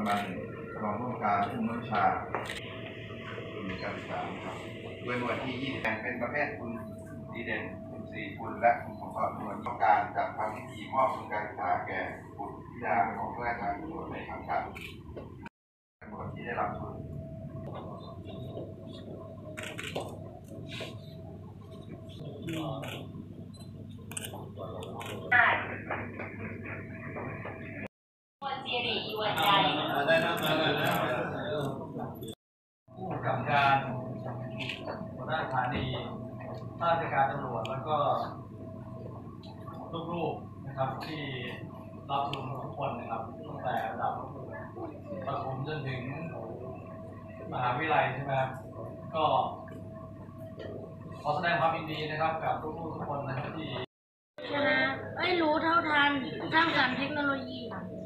บาลรองผู้การผู้บัญชาการศึกษาครับด้วยหน่วยที่20เป็นประเภททุนดีเด่น4ทุนและทุนสงเคราะห์หน่วยต้องการจัดทำพิธีมอบทุนการศึกษาแก่บุตรธิดาของข้าราชการตำรวจในสังกัดตำรวจที่ได้รับทุนผู้กำกับการหัวหน้าสถานีข้าราชการตำรวจแล้วก็ลูกๆนะครับที่รับทุนทุกคนนะครับตั้งแต่ระดับประถมจนถึงมหาวิทยาลัยใช่ไหมครับก็ขอแสดงความยินดีนะครับกับลูกๆทุกคนนะครับที่ชนะไม่รู้เท่าทันสร้างสรรค์เทคโนโลยี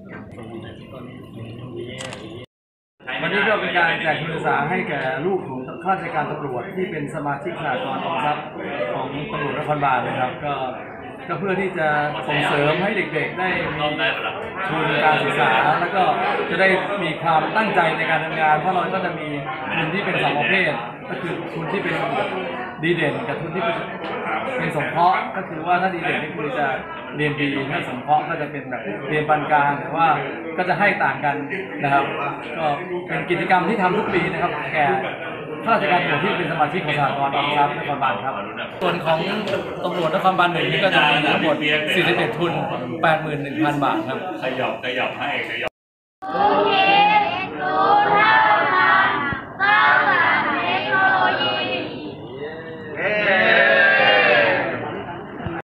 วันนี้ก็เป็นการแจกทุนการศึกษาให้แก่ลูกของข้าราชการตำรวจที่เป็นสมาชิกสหกรณ์ออมทรัพย์ของตำรวจนครบาลนะครับก็เพื่อที่จะส่งเสริมให้เด็กๆได้มีทุนการศึกษาแล้วก็จะได้มีความตั้งใจในการทำงานเพราะเราก็จะมีทุนที่เป็น2ประเภทก็คือทุนที่เป็นดีเด่นกับทุนที่เป็นสงเคราะห์ก็คือว่าถ้าดีเด่นนี่คือจะเรียนดีถ้าสงเคราะห์ก็จะเป็นแบบเรียนปานกลางแต่ว่าก็จะให้ต่างกันนะครับก็เป็นกิจกรรมที่ทำทุกปีนะครับแก่ข้าราชการตำรวจที่เป็นสมาชิกของสหกรณ์ออมทรัพย์นครบาลครับส่วนของตำรวจนครบาล1นี่ก็จะมีทั้งหมด41ทุน 81,000 บาทครับขยับให้